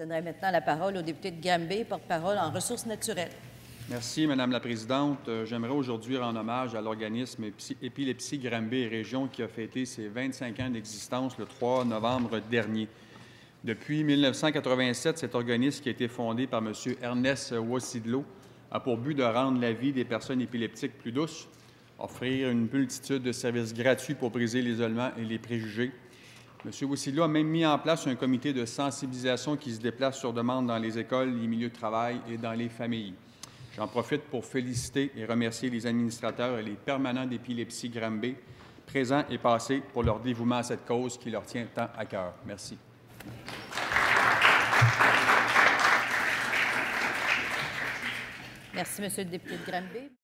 donnerai maintenant la parole au député de Granby, porte-parole en ressources naturelles. Merci, Madame la Présidente. J'aimerais aujourd'hui rendre hommage à l'organisme Épilepsie Granby et Région qui a fêté ses 25 ans d'existence le 3 novembre dernier. Depuis 1987, cet organisme qui a été fondé par M. Ernest Wassidlo a pour but de rendre la vie des personnes épileptiques plus douce, offrir une multitude de services gratuits pour briser l'isolement et les préjugés. M. Wassidlo a même mis en place un comité de sensibilisation qui se déplace sur demande dans les écoles, les milieux de travail et dans les familles. J'en profite pour féliciter et remercier les administrateurs et les permanents d'Épilepsie Granby, présents et passés, pour leur dévouement à cette cause qui leur tient tant à cœur. Merci. Merci, Monsieur le député de Granby.